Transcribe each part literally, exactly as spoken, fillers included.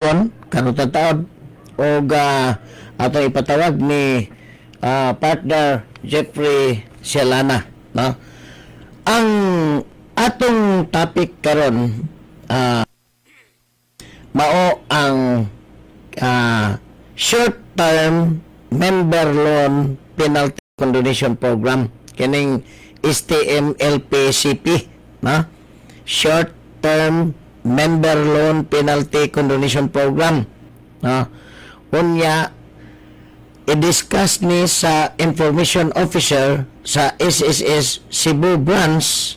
karong taon o uh, ato ipatawag ni uh, partner Jeffrey Selana, no? Ang atong topic karon uh, mao ang uh, short-term member loan penalty condonation program, kining S T M L P C P, no? Short-term member loan penalty condonation program, no? Unya i-discuss ni sa information officer sa S S S Cebu branch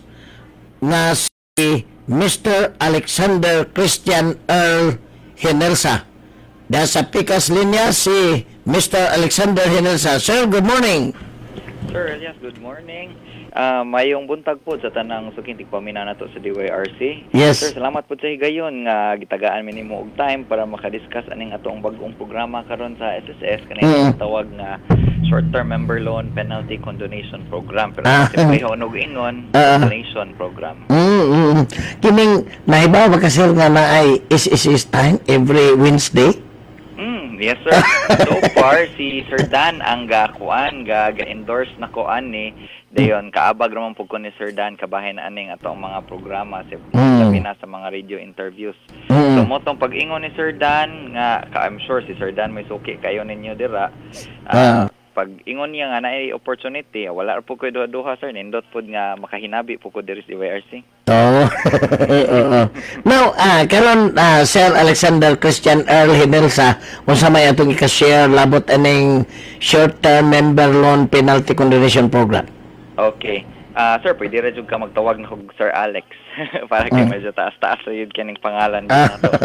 na si Mister Alexander Christian Earl Genelza. Dahil sa pikas linya si Mister Alexander Genelza. Sir, good morning. Sir Elias, good morning. Uh, mayong buntag po sa tanang suking tigpamina na to sa D Y R C. Yes. Sir, salamat po sa higayon nga gitagaan minimo og time para makadiscuss aning atong bagong programa karon sa S S S kanang mm. tawag nga short-term member loan penalty condonation program. Pero uh, siyempre hunog inon uh, condonation program. Mm, mm, kining nahibaw ba kasi nga na ay S S S time every Wednesday? Mm, yes sir. So far si Sir Dan ang gakuan ga ga-endorse na kuan ni dayon kaabag naman po ko ni Sir Dan kabahin aning atong mga programa sa mm. na sa mga radio interviews. Mm. So mo tong pag-ingon ni Sir Dan nga ka, I'm sure si Sir Dan may suki kayo ninyo dira. Uh, uh. Pag ingon niya nga na ay opportunity, wala po ko duha-duha sir, nindot po nga makahinabi po ko diri sa D Y R C. Oo. Oo. Now, ah, karon uh, Sir Alexander Christian Earl Genelza, unsa may atong i-share labot aning short-term member loan penalty condonation program? Okay. Ah, uh, sir, pwede ra jud ka magtawag na kog Sir Alex para kay medyo taas-taas ra yun kining pangalan ah. nato.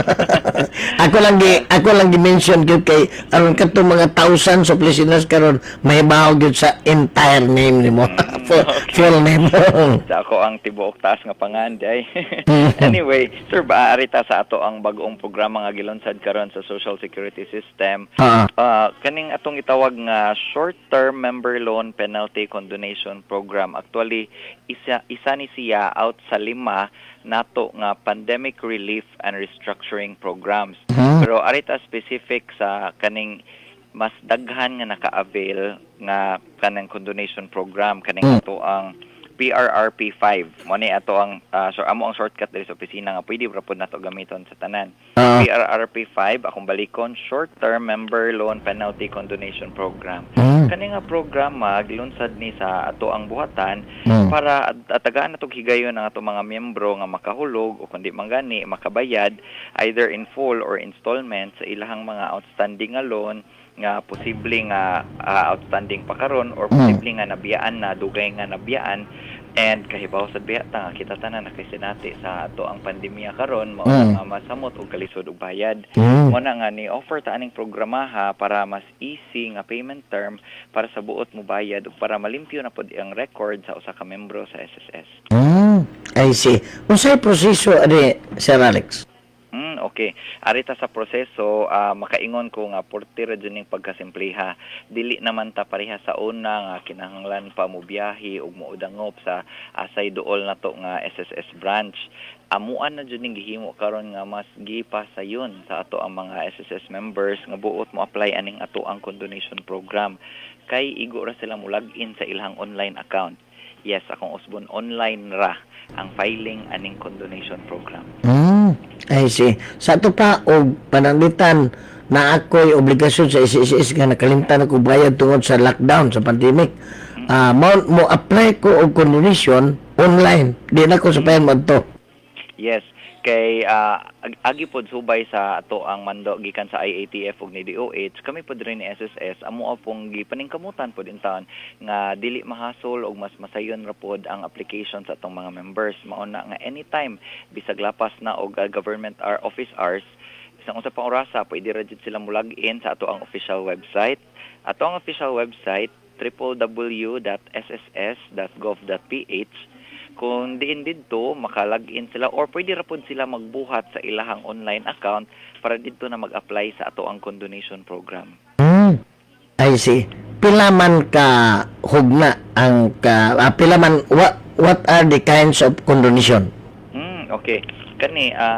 ako lang gi ako lang gi-mention gyud kay aron kadto mga thousands of listeners karon mahibaw gyud sa entire name nimo. Mm, full, okay. full name. Sa ako ang tibuok taas nga panganday. Anyway, sir, baari ta sa ato ang bag-ong programa nga gilunsad karon sa Social Security System. Uh, uh kaning atong itawag nga short-term member loan penalty condonation program. Actually isa isa ni siya out sa lima nato nga pandemic relief and restructuring programs. Uh-huh. Pero arita specific sa kaning mas daghan nga naka-avail nga kanang condonation program kaning uh-huh. ato ang P R R P five. Mo ni ato ang uh, so amo ang shortcut diri sa opisina nga pwede ra pud nato gamiton sa tanan. Uh-huh. P R R P five akong balikon short-term member loan penalty condonation program. Uh-huh. Kani nga programa gilunsad ni sa ato ang buhatan uh-huh. para atagaan nato higayon ang ato mga miyembro nga makahulog o kundi mangani makabayad either in full or installment sa ilahang mga outstanding nga loan nga posible nga uh, outstanding pa karon or posible nga nabiyaan na dugay nga nabiyaan and kahibaw sa biyata nga kita tanan nakasinati sa ato ang pandemya karon mao mm. nga masamot og kalisod og bayad mm. mo na nga ni offer ta aning programaha para mas easy nga payment term para sa buot mo bayad ug para malimpyo na pod ang record sa usa ka membro sa S S S. Mm. I see. Unsay proseso ani Sir Alex? Mm, okay. Arita sa proseso, uh, makaingon ko nga porti ra dyan yung pagkasimpleha. Dili naman ta pareha sa una nga kinahanglan pa mo biyahe ug muudangop sa asay duol na to nga S S S branch. Amuan na dyan yung gihimo karon nga mas gipa sa yun sa ato ang mga S S S members nga buot mo apply aning ato ang condonation program. Kay igo ra sila mo login sa ilang online account. Yes, akong usbon online ra ang filing aning condonation program. Mm, I see. Sa ito pa, o pananglitan na ako'y obligasyon sa S S S nga nakalimtan ako bayad tungod sa lockdown, sa pandemic. Mm-hmm. Uh, mo, mo apply ko og condonation online. Di na ko sa payan mo ito. Yes. Kay uh, ag agi pod subay sa ato ang mando gikan sa I A T F ug ni D O H kami pod rin ni S S S amo pong gipaningkamutan pod intaon nga dili mahasol og mas masayon ra pod ang application sa atong mga members mao na nga anytime bisag lapas na og uh, government our office hours isang usa pang orasa pwede ra jud sila mo log in sa ato ang official website. Ato ang official website w w w dot s s s dot gov dot p h. Kung diin dito, maka-login sila or pwede ra pod sila magbuhat sa ilahang online account para dito na mag-apply sa ato ang condonation program. Hmm. I see. Pila man ka hugna ang ka uh, pila man what what are the kinds of condonation? Hmm, okay. Kani uh,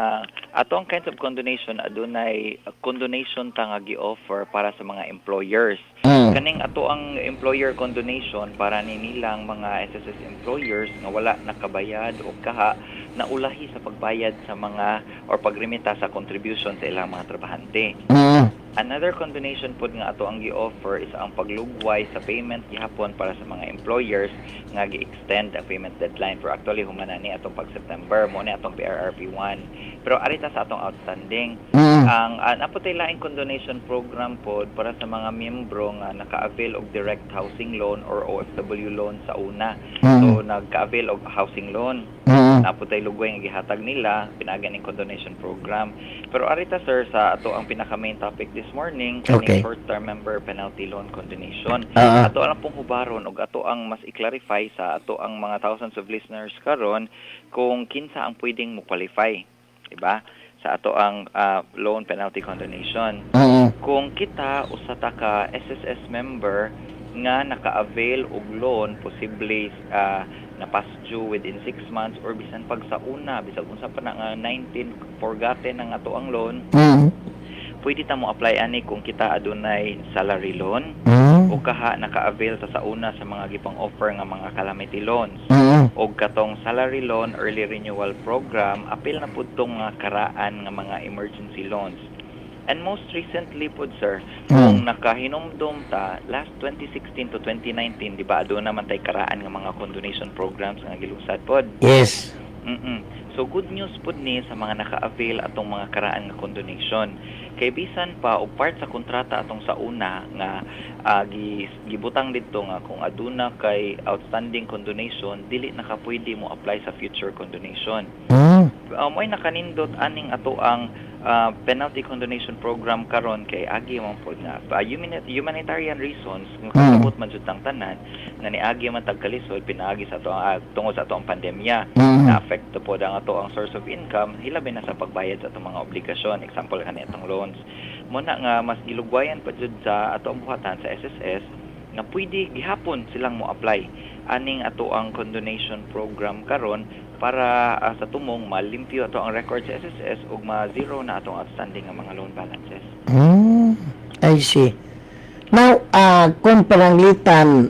ato ang kinds of condonation adunay condonation ta nga gi-offer para sa mga employers. Mm. Kaning ato ang employer condonation para ni nilang mga S S S employers nga wala nakabayad o kaha na ulahi sa pagbayad sa mga or pagrimita sa contribution sa ilang mga trabahante. Mm. Another condonation pod nga ato ang gi-offer is ang paglugway sa payment gihapon para sa mga employers nga gi-extend ang payment deadline for actually humana ni atong pag-September mo ni atong P R R P one. Pero arita sa atong outstanding Mm. ang uh, naputay laing condonation program pod para sa mga miyembro nga naka-avail og direct housing loan or O F W loan sa una. Mm. So nagka-avail og housing loan. Mm. Naputay lugway nga gihatag nila pinaagi ning condonation program. Pero arita sir sa ato ang pinaka main topic this morning kaning Okay. short-term member penalty loan condonation. Ah. Ato lang pong hubaron og ato ang mas i-clarify sa ato ang mga thousands of listeners karon kung kinsa ang pwedeng mo qualify, diba? Sa ato ang uh, loan penalty condonation. Mm. Kung kita usa ta ka S S S member nga naka-avail og loan possibly uh, na past due within six months or bisan pag sa una bisag unsa pa na nga nineteen forgotten ang ato ang loan, Mm. pwede ta mo apply ani kung kita adunay salary loan Mm. o kaha naka-avail ta sa una sa mga gipang offer nga mga calamity loans. Mm. O katong salary loan early renewal program apil na pud tong mga karaan nga mga emergency loans. And most recently po sir, kung nakahinumdum ta last twenty sixteen to twenty nineteen, di ba aduna naman tay karaan nga mga condonation programs nga gilusad pod. Yes. Mm-mm. So good news po ni sa mga naka-avail atong mga karaan nga condonation. Kay bisan pa og part sa kontrata atong sa una nga uh, gibutang didto nga kung aduna kay outstanding condonation dili na ka pwede mo apply sa future condonation. Mm. Uh, mo'y nakanindot aning ato ang uh, penalty condonation program karon kay agi man pod nga uh, humanitarian reasons nga kasabot man jud tang tanan nga niagi man tagkalisod pinaagi sa ato uh, tungod sa ato ang pandemya Mm. na affect po ang ato ang source of income hilabi na sa pagbayad sa atong mga obligasyon, example kani atong loans. Mo na nga mas gilugwayan pa jud sa ato ang buhatan sa S S S nga pwede gihapon silang mo apply aning ato ang condonation program karon para uh, sa tumong malimpyo ato ang record sa S S S ug ma-zero na atong outstanding nga mga loan balances. Mm. I see. Now, uh, kung pananglitan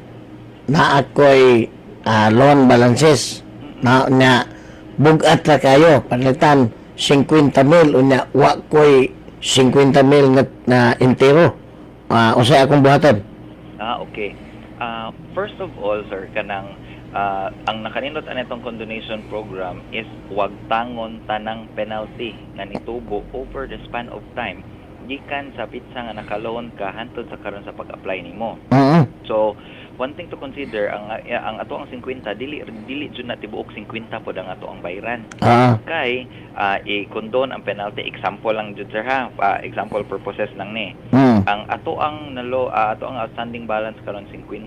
na ako'y uh, loan balances, na na bugat ra kayo, panlitan fifty mil, unya wa ko'y fifty mil na, na entero. Uh, usay akong buhaton. Ah, okay. Uh, first of all, sir, kanang uh, ang nakanindot anitong condonation program is wag tangon tanang penalty nga nitubo over the span of time gikan sa pitsa nga naka-loan ka hantod sa karon sa pag-apply nimo. Mm. So, one thing to consider ang uh, ang ato ang fifty dili dili jud na tibuok fifty pod ang ato ang bayran. Ah. Kay uh, i-condone ang penalty, example lang jud sir ha, uh, example purposes lang ni. Mm. Ang ato ang nalo uh, ato ang outstanding balance karon fifty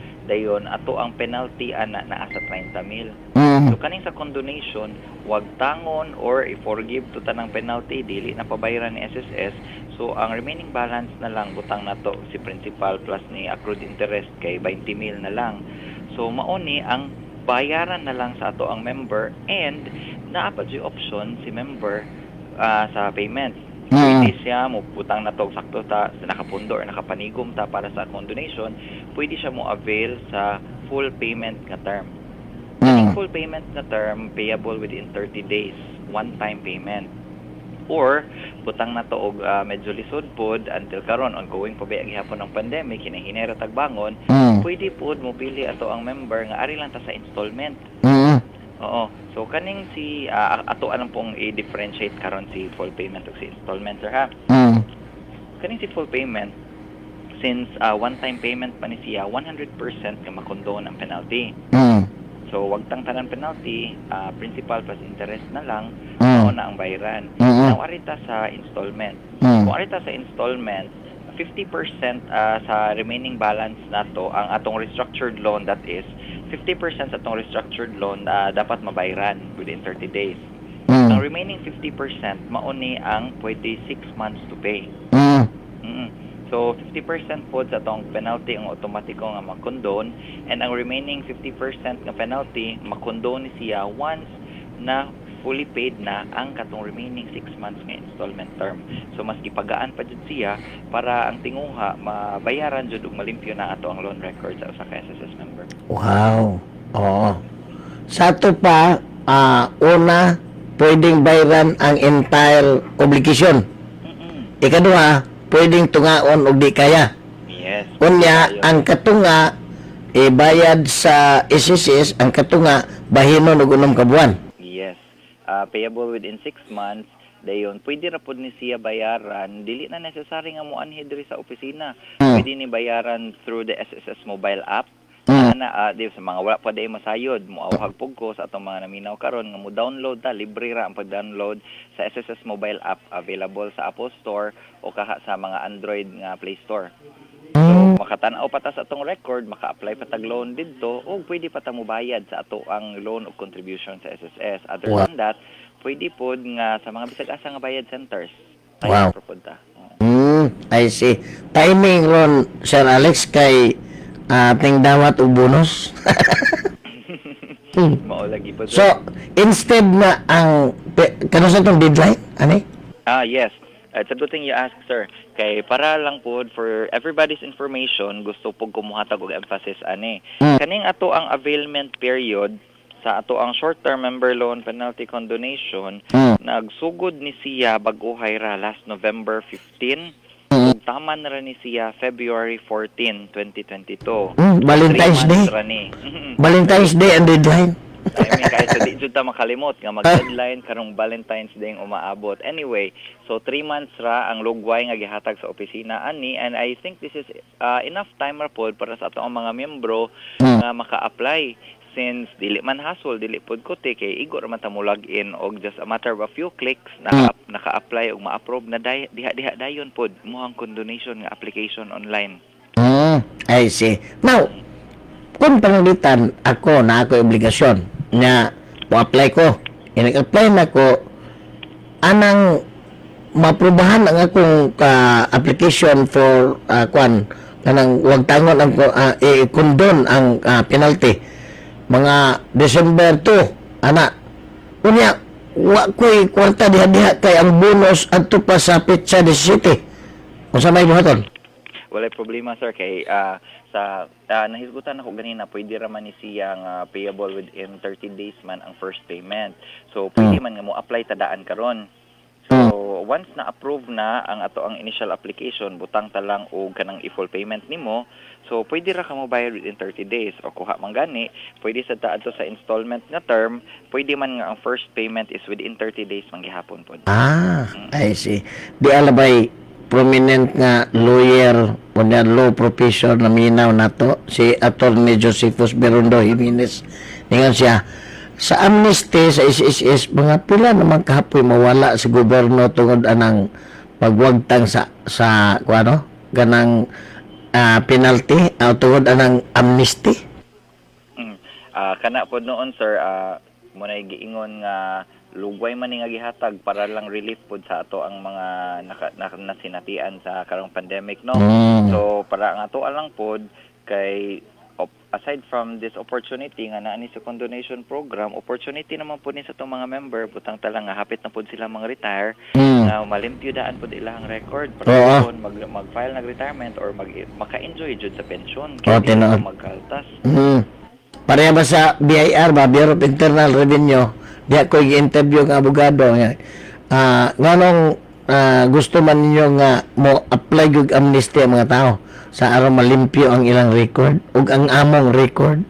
dayon ato ang penalty ana naa sa thirty mil. Mm. So kaning sa condonation wag tangon or i-forgive to tanang penalty dili na pabayaran ni S S S. So ang remaining balance na lang butang nato si principal plus ni accrued interest kay twenty mil na lang. So mao ni ang bayaran na lang sa ato ang member and naa pa jud option si member uh, sa payment. Pwede siya mo putang na to sakto ta sa nakapundo or nakapanigom ta para sa condonation, pwede siya mo avail sa full payment nga term. Mm. Full payment na term payable within thirty days, one time payment. Or butang na to og uh, medyo lisod pod until karon ongoing pa ba gihapon ng pandemic hinahinera tagbangon, Mm. pwede pod mo pili ato ang member nga ari lang ta sa installment. Mm. Oo. So kaning si uh, ato anong pong i-differentiate karon si full payment ug si installment sir ha. Mm. Kaning si full payment since uh, one time payment pa ni siya one hundred percent nga makondone ang penalty. Mm. So wag tang tanan penalty, uh, principal plus interest na lang Mm. mao na ang bayaran. Mm. Now arita sa installment. Mm. Kung arita sa installment, fifty percent uh, sa remaining balance nato ang atong restructured loan, that is fifty percent sa atong restructured loan na uh, dapat mabayaran within thirty days. Mm. Ang remaining fifty percent mao ni ang pwede six months to pay. Mm. Mm-hmm. So fifty percent po sa atong penalty ang automatiko nga makondone, and ang remaining fifty percent nga penalty makondone siya once na fully paid na ang katong remaining six months nga installment term. So mas gipagaan pa jud siya para ang tinguha mabayaran jud ug malimpyo na ato ang loan records sa usa ka S S S member. Wow. Oo. Sa ato pa, uh, una, pwedeng bayaran ang entire obligation. Mm-mm. Ikaduha, pwedeng tungaon og di kaya. Yes. Unya, ang katunga, ibayad sa S S S, ang katunga, bahinon og unom ka buwan. Yes. Uh, payable within six months. Dayon, pwede ra pod ni siya bayaran. Dili na necessary nga mo anhi diri sa opisina. Hmm. Pwede ni bayaran through the S S S mobile app. Hmm. Ana, uh, di sa mga wala pa day masayod, mo awhag pug ko sa atong mga naminaw karon nga mo download ta, libre ra ang pag-download sa S S S mobile app, available sa Apple Store o kaha sa mga Android nga Play Store. So, makatan-aw pa ta sa atong record, maka-apply pa tag loan didto o pwede pa ta mo bayad sa ato ang loan of contribution sa S S S. Other Wow. than that, pwede pod nga sa mga bisag asa nga bayad centers. Wow. Tayo pod ta. Hmm, I see. Timing ron, Sir Alex, kay ating dawat o bonus. hmm. Mao lagi po. So, instead na ang, kano sa itong deadline? Ano? Ah, yes. Uh, it's a good thing you ask, sir. Kay para lang po, for everybody's information, gusto po kumuhatag og emphasis ani. Mm. Kaning ato ang availment period sa ato ang short-term member loan penalty condonation, Mm. nagsugod ni siya baguhay ra last November fifteenth. Mm. Ug tama na ra ni siya February fourteenth, twenty twenty-two. Mm, Valentine's Three Day. months ra ni. Valentine's Day ang deadline. I mean, kahit sa di jud ta makalimot nga mag-deadline karong Valentine's Day ang umaabot. Anyway, so three months ra ang lugway nga gihatag sa opisina ani, and I think this is uh, enough time ra pod para sa ato ang mga miyembro Mm. nga maka-apply, since dili man hassle, dili pod kote kay igo ra man ta mo log in og just a matter of a few clicks naka naka-apply og ma-approve na day, diha diha dayon pod mo ang condonation nga application online. Mm, I see. Now, kung panalitan ako na ako obligasyon na mo-apply ko, inag-apply na ko, anang maprubahan ang akong uh, application for uh, kwan, kanang wag tangon ang uh, i-condone ang uh, penalty. Mga December two, ana. Unya, wa ko'y kwarta diha-diha kay ang bonus adto pa sa petsa seventeen. Kung sa may buhaton? Walay problema, sir, kay uh, sa uh, nahisgutan ako ganina, pwede raman ni siya nga payable within thirty days man ang first payment. So pwede man nga mo apply tadaan karon. So once na approve na ang ato ang initial application, butang ta lang og kanang i-full payment nimo. So pwede ra ka mo bayad within thirty days, o kuha man gani, pwede sa taadto sa installment nga term, pwede man nga ang first payment is within thirty days man gihapon pod. Ah, I see. Di alabay prominent nga lawyer o na law professor na minaw nato si Attorney Josephus Berundo Jimenez. Ningan siya sa amnesty sa S S S, mga pila naman kahapoy mawala sa gobyerno tungod anang pagwagtang sa sa kuano ganang uh, penalty o tungod anang amnesty. Mm. Uh, kana pod noon, sir, uh, mo na giingon nga lugway man ni nga gihatag para lang relief pod sa ato ang mga naka, naka, nasinatian sa karong pandemic, no? Mm. So para nga ato lang pod kay aside from this opportunity nga naa ni sa condonation program, opportunity naman po ni sa itong mga member, butang talang nga hapit na po sila mga retire, Mm. na malimpyo daan po ilang record para Oo. po mag, mag-file ng retirement or mag, maka-enjoy jud sa pension. Oo, Kaya di tinood. na magkaltas. Mm. Pareha ba sa B I R ba, Bureau of Internal Revenue, di ako i-interview ng abogado nga, ah, nganong ah, gusto man ninyo nga mo apply yung amnesty ang mga tao sa araw malimpyo ang ilang record ug ang among record.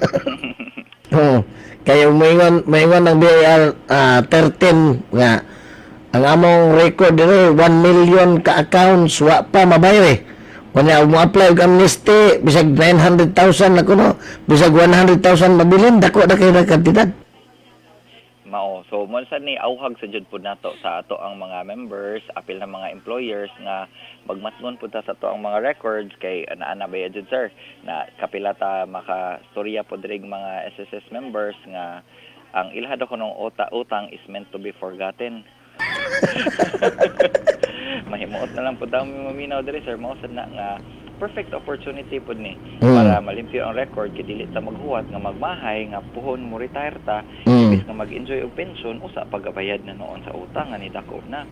Oo. Kaya maingon maingon ng B I R ah, thirteen nga ang among record dire one million ka accounts wa pa mabayar eh. Kanya mo apply og amnesty bisag nine hundred thousand na kuno, bisag one hundred thousand mabilin dako na kay kantidad. Mao. So mo sad ni awhag sa jud pud nato sa ato ang mga members, apil na mga employers nga magmatngon pud ta sa ato ang mga records kay ana-ana ba jud, sir, na kapila ta makastorya pod rig mga S S S members nga ang ilha daw kunong uta utang is meant to be forgotten. Mahimuot na lang po daw mi maminaw diri, sir, mao sad na nga perfect opportunity po ni Mm. para malimpyo ang record kay dili ta maghuwat nga magmahay nga puhon mo retire ta Mm. ibis nga mag-enjoy og pension usa pagabayad na noon sa utang nga ni dako na.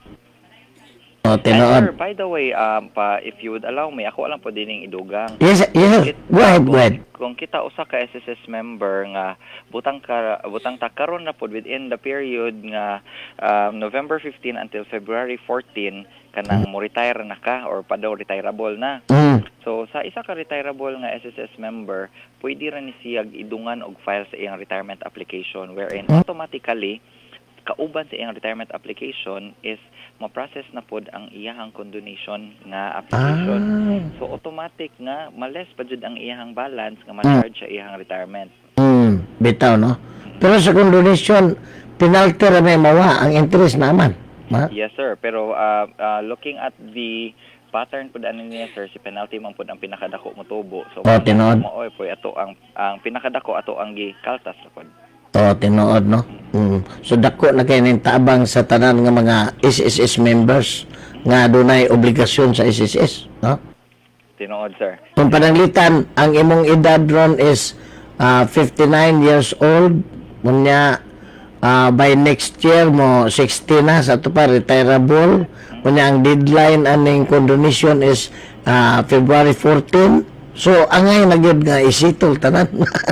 O, And tinood. sir, by the way, um, pa, if you would allow me, ako alam po dining idugang. Yes, yes. Kit- Go ahead, kung- go ahead. Kung kita usa ka S S S member nga butang ka butang ta karon na pod within the period nga um, November fifteenth until February fourteenth kanang mo retire na ka or pa daw retireable na. Mm. So sa isa ka retireable nga S S S member, pwede ra ni siya idungan og file sa iyang retirement application wherein automatically kauban sa iyang retirement application is ma-process na pod ang iyahang condonation nga application. Ah. So automatic nga males pa jud ang iyahang balance nga ma-charge sa iyahang retirement. Mm. Bitaw, no? Pero sa condonation, penalty ra may mawa ang interest naman. Ma? Yes sir, pero uh, uh, looking at the pattern pud ani niya sir, si penalty man pud ang pinakadako mo tubo. So Oh, tinuod. moy po ato ang ang pinakadako ato ang gikaltas ra pod. O, tinuod, no? Mm. So, dako na kayo ng tabang sa tanan nga mga S S S members nga dunay obligasyon sa S S S, no? Tinuod sir. Kung pananglitan, ang imong edad ron is uh, fifty-nine years old, munya uh, by next year mo sixty na sa ito pa retireable, munya ang deadline aning condonation is uh, February fourteenth. So, angay na gyud nga isitol tanan.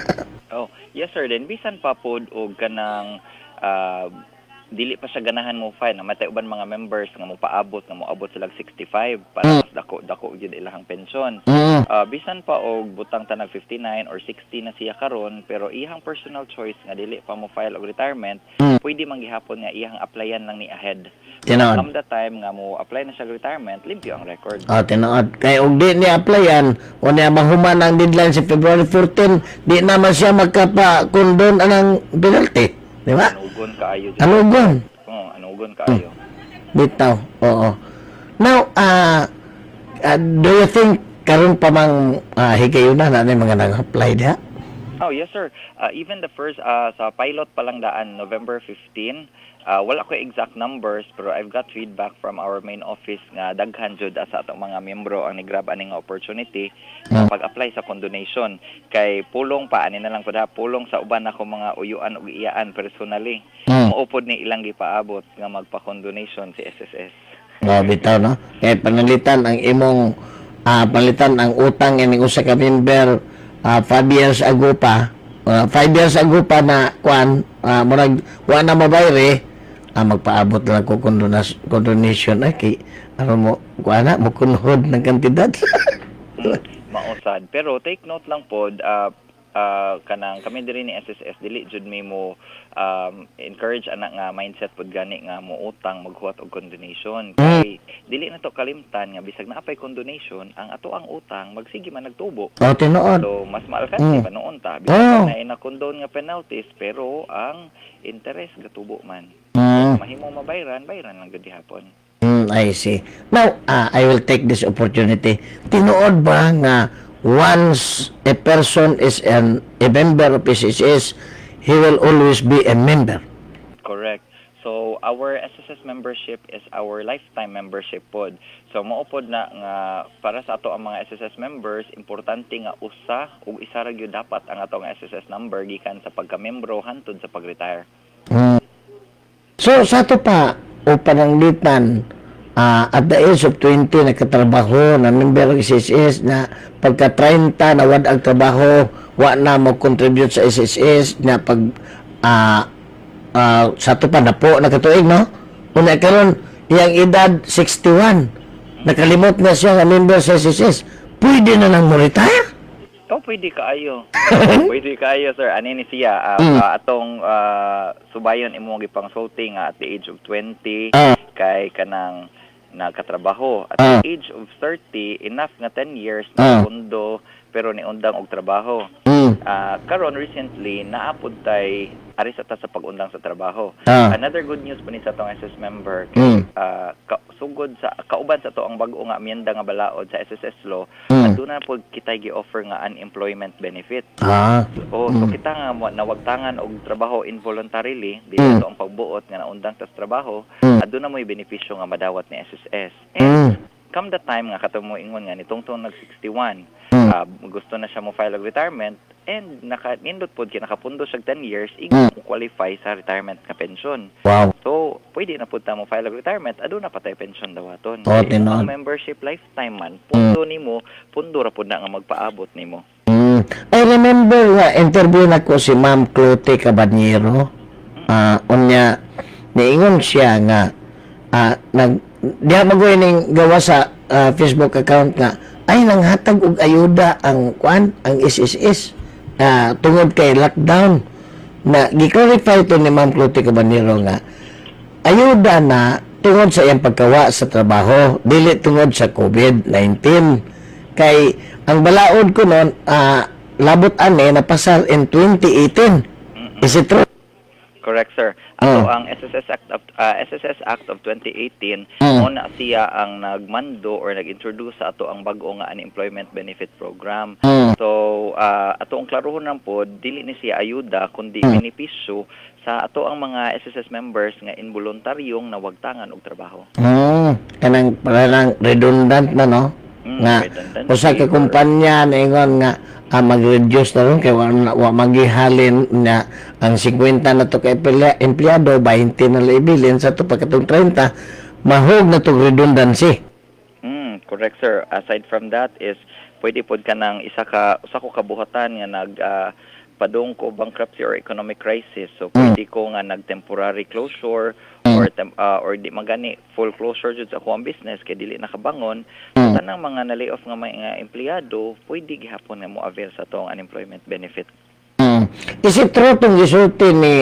Oh, yes sir, then bisan pa pod og kanang uh, dili pa siya ganahan mo file na matay uban mga members nga mo paabot nga mo abot sila sixty-five para mas dako dako gyud ilahang pensyon. Mm. Uh, bisan pa og butang tanag fifty-nine or sixty na siya karon pero iyang personal choice nga dili pa mo file og retirement, Mm. pwede man gihapon nga iyang applyan lang ni ahead. Tinuod. From the time nga mo apply na siya og retirement, limpyo ang record. O, tinuod. Kaya og di ni applyan, o niya mahuman ang deadline sa February fourteenth, di naman siya magkapa-kondon anang penalty. Di ba? Anugon kaayo. jud. Anugon. Oh, anugon kaayo. Bitaw. Oo. Now, ah, ah, do you think karon pa mang uh, higayunan na na mga nag-apply diha? Oh, yes sir. Uh, even the first uh, sa pilot pa lang daan November fifteenth, uh, wala ko exact numbers pero I've got feedback from our main office nga daghan jud sa atong mga miyembro ang ni-grab aning opportunity Mm. uh, pag-apply sa condonation kay pulong pa ani na lang pud ha pulong sa uban ako mga uyuan ug iyaan personally. Mm. Maupod ni ilang gipaabot nga magpa-condonation si S S S. O, bitaw, no? Kaya panalitan ang imong ah, palitan ang utang ining usa ka member uh, five years ago pa, uh, five years ago pa na kuan, uh, murag wa na mabayre, ah, magpaabot lang ko condonas- condonation ay kay ano mo kuan na mo kunhod ng kantidad. Mausad. Pero take note lang pod, uh, uh, kanang kami diri ni S S S dili jud mi mo um, encourage anak nga mindset pod gani nga mo utang maghuwat og condonation. Kay dili na to kalimtan nga bisag naapay condonation ang ato ang utang magsige man nagtubo. O, tinuod. So mas maalkansi Mm. pa noon ta. Oh. Bisag na ina-condone nga penalties pero ang interest gatubo man. Mm. Mahimo mabayran, bayran lang gud hapon. Mm, I see. Now, uh, I will take this opportunity. Tinuod ba nga once a person is an, a member of S S S, he will always be a member? Correct. So our S S S membership is our lifetime membership pod. So mao pod na nga para sa ato ang mga S S S members, importante nga usa ug isa ra gyud dapat ang ato nga S S S number gikan sa pagka-membro hantod sa pag-retire. Mm. So, sa ito pa, o pananglitan, uh, at the age of twenty, nagkatrabaho na member ng S S S na pagka thirty na wad ang trabaho, wa na mo contribute sa S S S na pag uh, uh, sa ito pa na po, nakatuig, no? Una karon iyang edad sixty-one, nakalimot na siya nga member sa S S S, pwede na lang mo retire? Oh, pwede kaayo. Pwede kaayo, sir. Ani ni siya uh, Mm. uh, atong uh, subayon imong gipang-sulti nga at the age of twenty Ah. kay kanang nagkatrabaho. At Ah. the age of thirty, enough nga ten years Ah. na pundo pero ni undang og trabaho. Mm. Ah, karon recently naapod tay ari sa ta sa pag-undang sa trabaho. Ah. Another good news po ni sa tong S S member Mm. kay ah, ka, sugod sa kauban sa to ang bag-o nga amyenda nga balaod sa S S S law, Mm. aduna po kitay gi-offer nga unemployment benefit. Ah. O so Mm. kita nga mo- nawagtangan og trabaho involuntarily, Mm. dili to ang pagbuot nga naundang tas trabaho, Mm. aduna mo'y benepisyo nga madawat ni S S S. Mm. And come the time nga kato mo ingon nga nitong tong nag sixty-one, Mm. uh, gusto na siya mo file og retirement and naka nindot pod kay nakapundo siya ten years ingon mo qualify sa retirement nga pension. Wow. So pwede na pud ta mo file og retirement ado na patay pension dawaton. Oh, Kay tinuod. ang membership lifetime man pundo nimo pundo ra pud na nga magpaabot nimo. Mm. I remember nga interview na ko si Ma'am Clote Cabanyero. Ah, unya niingon siya nga ah, nag diha magoy ning gawa sa ah, Facebook account nga ay nanghatag og ayuda ang kwan ang S S S ah, tungod kay lockdown na gi-clarify to ni Ma'am Clote Cabanyero nga ayuda na tungod sa iyang pagkawa sa trabaho dili tungod sa COVID nineteen kay ang balaod ko noon ah, labot ani napasar in twenty eighteen. Is it true? Correct, sir. Ato Oh. ang S S S Act of uh, S S S Act of twenty eighteen Mm. mo na siya ang nagmando or nag-introduce sa ato ang bag-o nga unemployment benefit program. Mm. So, uh, ato ang klarohon lang po, dili ni siya ayuda kundi Mm. benepisyo sa ato ang mga S S S members nga involuntaryong nawagtangan og trabaho. Hmm, kanang parang redundant na no? Mm, Nga redundancy usa ka or- kumpanya na ingon nga ah, mag-reduce na ron kay wa, wa magihalin na ang fifty na to kay emplea- empleyado twenty na ibilin sa to pagkatong thirty mahog na to redundancy. Mm, correct, sir. Aside from that is pwede pod ka ng isa ka usa ko kabuhatan nga nag ah, padung ko bankruptcy or economic crisis. So pwede ko nga nag temporary closure or tem, ah, or di magani full closure jud sa akong business kay dili nakabangon. So tanang mga na-layoff nga mga empleyado pwede gihapon nga mo avail sa tong unemployment benefit. Hmm. Is it true itong gisulti ni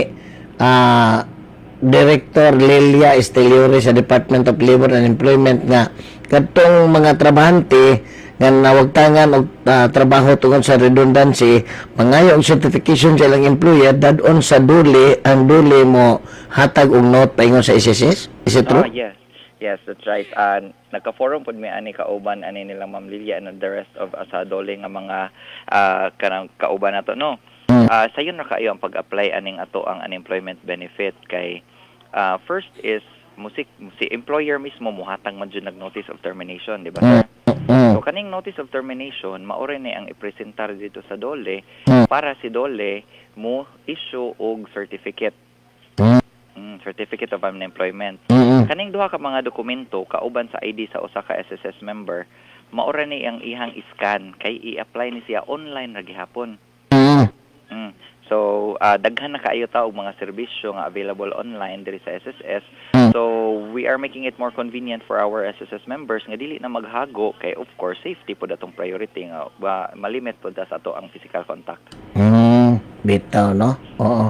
ah, Director Lilia Esteliore sa Department of Labor and Employment nga katong mga trabahante nga nawagtangan og ah, trabaho tungod sa redundancy mangayo og certification sa ilang employer dadon sa duli ang duli mo hatag og note paingon sa S S S? Is it true? Ah, yes. Yes, that's right. Uh, nagka-forum pod mi ani kauban ani nila Ma'am Lilia and the rest of asadole nga mga uh, kanang kauban nato no. Mm. Uh, sayon ra kaayo ang pag-apply aning ato ang unemployment benefit kay uh, first is musik si employer mismo muhatag man jud nag notice of termination, di ba sir? Mm. So kaning notice of termination maore ni ang ipresentar dito sa dole Mm. para si dole mo issue og certificate. Mm. Mm, certificate of unemployment. Mm. Kaning duha ka mga dokumento kauban sa I D sa usa ka S S S member, maora ni ang ihang iscan kay i-apply ni siya online ra gihapon. Mm. Mm. So, uh, daghan na kaayo ta og mga serbisyo nga available online diri sa S S S. Mm. So, we are making it more convenient for our S S S members nga dili na maghago kay of course safety pod atong priority nga ba, malimit pod sa ato ang physical contact. Mm. Bitaw no? Oo.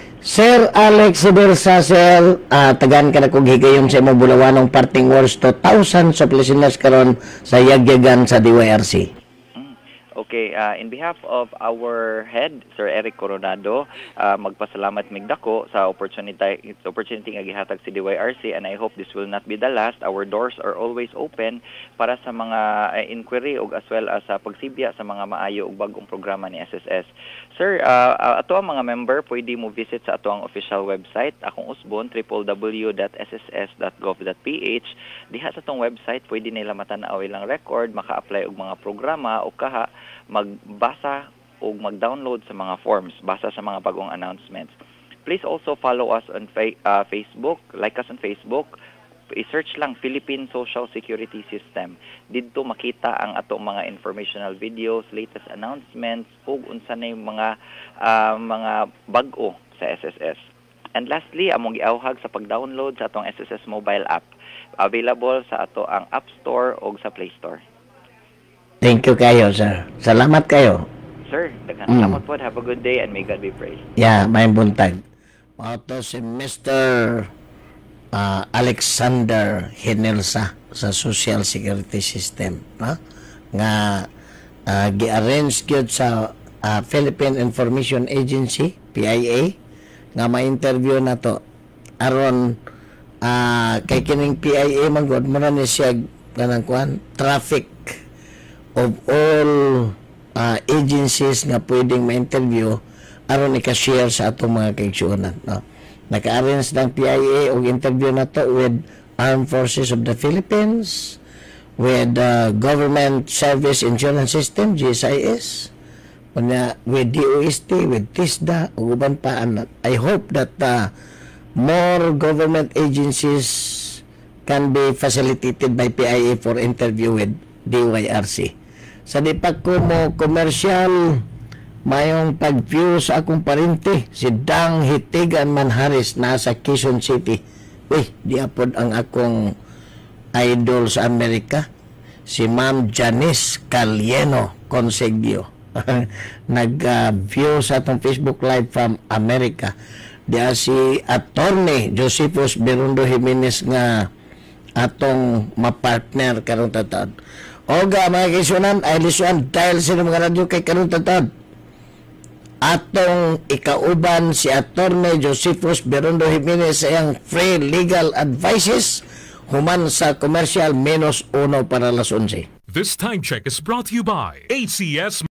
Sir Alex Sibersa, sir, ah, tagaan ka na kong higayon sa imong bulawanong parting words to thousands of listeners karon sa Yagyagan sa D Y R C. Okay, uh, in behalf of our head, Sir Eric Coronado, uh, magpasalamat migdako sa opportunity opportunity nga gihatag si D Y R C, and I hope this will not be the last. Our doors are always open para sa mga uh, inquiry ug as well as sa pagsibya sa mga maayo ug bagong programa ni S S S. Sir, uh, uh, ato ang mga member pwede mo visit sa ato ang official website akong usbon w w w dot s s s dot gov dot p h. Diha sa tong website pwede nila matanaw ilang record, maka-apply og mga programa o kaha magbasa o mag-download sa mga forms, basa sa mga bagong announcements. Please also follow us on fa- uh, Facebook, like us on Facebook. I-search lang Philippine Social Security System. Dito makita ang atong mga informational videos, latest announcements, ug unsa na yung mga uh, mga bag-o sa S S S. And lastly, among giawhag sa pag-download sa atong S S S mobile app. Available sa ato ang App Store o sa Play Store. Thank you kayo, sir. Salamat kayo. Sir, daghang Mm. salamat po. Have a good day and may God be praised. Yeah, may buntag. Ito si Mister ah, Alexander Genelza sa Social Security System. Ha? Nga ah, gi-arrange gyud sa ah, Philippine Information Agency, P I A, nga ma-interview na to. Aron ah, kay kining P I A man gud mo na ni siya kanang kuan traffic of all uh, agencies nga pwedeng ma-interview aron i-share sa atong mga kaigsuonan, no? Naka-arrange ng P I A og interview na to with Armed Forces of the Philippines, with uh, Government Service Insurance System, G S I S, with D O S T, with TISDA, ug uban pa. I hope that uh, more government agencies can be facilitated by P I A for interview with D Y R C. Sa di pa ko mo commercial, mayong pag-view sa akong parente, si Dang Hitigan Manharis, nasa Quezon City. Uy, di apod ang akong idol sa Amerika, si Ma'am Janice Calieno Consegio. Nag-view uh, sa atong Facebook Live from America. Diya si Attorney Josephus Berundo Jimenez nga atong mapartner karong tatad. Oga, mga kaisunan, ay lisuan dahil sa mga radyo kay karong tatad. Atong ikauban si Attorney Josephus Berundo Jimenez sa iyang free legal advices human sa commercial menos uno para las onse. This time check is brought to you by A C S